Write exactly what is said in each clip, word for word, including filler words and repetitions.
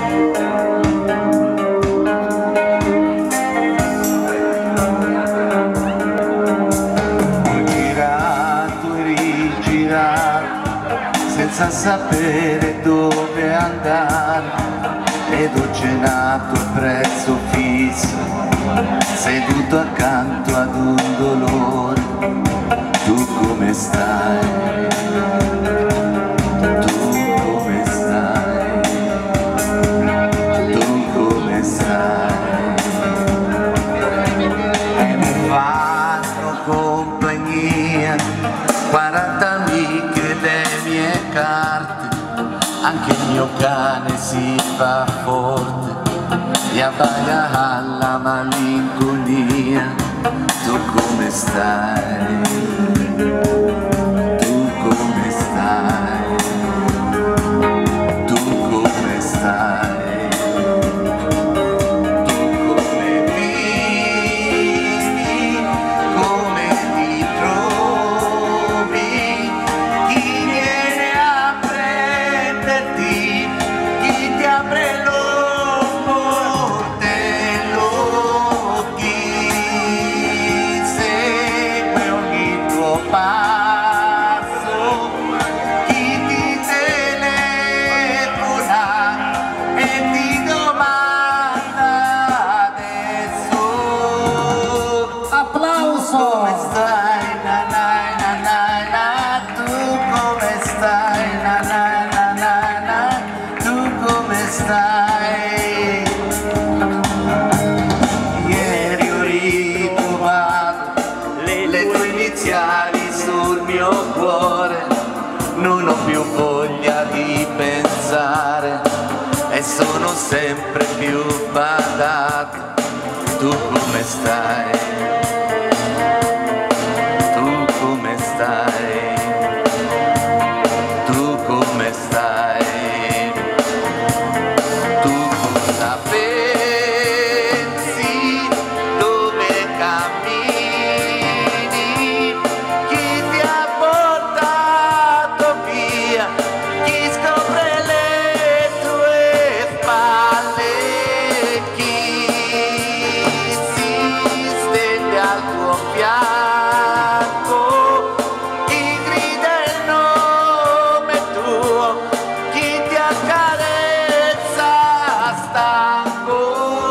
Senza sapere dove andare, ed ho cenato a prezzo fisso, seduto accanto ad un dolore. Tu come stai? Tu come stai? Tu come stai? E mi fanno compagnia quaranta amiche le mie carte, anche il mio cane si fa forte e abbaia alla malinconia. Tu come stai? Tu come stai? Tu come stai? Tu come vivi? Come ti trovi? Chi viene a prenderti? Chi ti apre lo sportello? Chi segue ogni tuo passo? Chi ti telefona e ti domanda adesso? Applauso! Come stai? Na na na na na. Tu come stai? Na na na na na. Tu come stai? Ieri ho ritrovato le, le tue iniziali sul mio cuore, non ho più voglia di pensare e sono sempre più badato. Tu come stai? Tu come stai? Tu come stai? Tu cosa pensi? Dove cammini? Chi ti ha portato via? Chi scopre le tue spalle? Chi si stende al tuo fianco? Chi grida il nome tuo? Chi ti accarezza stanco?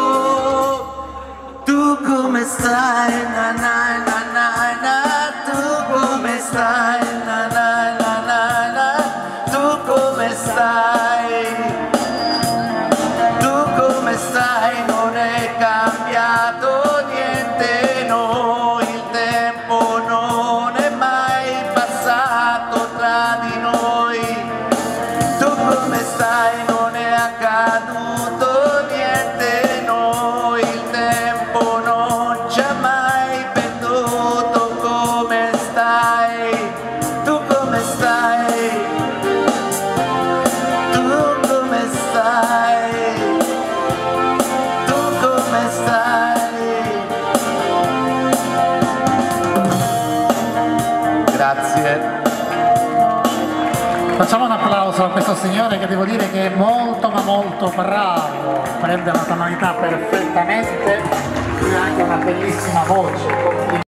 Tu come stai? Na na na na na. Tu come stai? Na na na na na. Tu come stai? Tu come stai? Non è cambiato niente, no, il tempo non è mai passato tra di noi. Tu come stai? Non è accaduto niente, no, il tempo non ci ha mai perduto. Come stai? Tu come stai? Tu come stai? Tu come stai? Grazie. Facciamo un applauso a questo signore che devo dire che è molto ma molto bravo, prende la tonalità perfettamente e ha anche una bellissima voce.